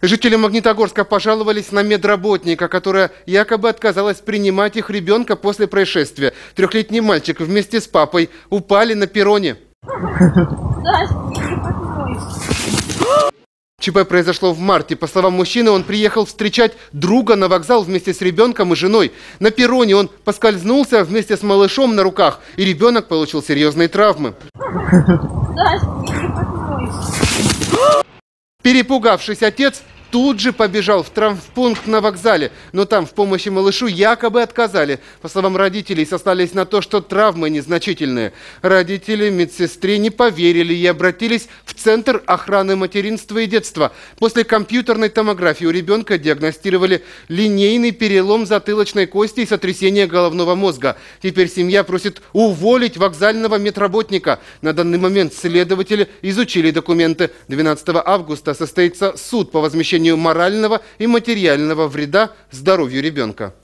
Жители Магнитогорска пожаловались на медработника, которая якобы отказалась принимать их ребенка после происшествия. Трехлетний мальчик вместе с папой упали на перроне. ЧП произошло в марте. По словам мужчины, он приехал встречать друга на вокзал вместе с ребенком и женой. На перроне он поскользнулся вместе с малышом на руках, и ребенок получил серьезные травмы. Перепугавшись, отец тут же побежал в травмпункт на вокзале, но там в помощи малышу якобы отказали. По словам родителей, сослались на то, что травмы незначительные. Родители медсестре не поверили и обратились в Центр охраны материнства и детства. После компьютерной томографии у ребенка диагностировали линейный перелом затылочной кости и сотрясение головного мозга. Теперь семья просит уволить вокзального медработника. На данный момент следователи изучили документы. 12 августа состоится суд по возмещению морального и материального вреда здоровью ребенка.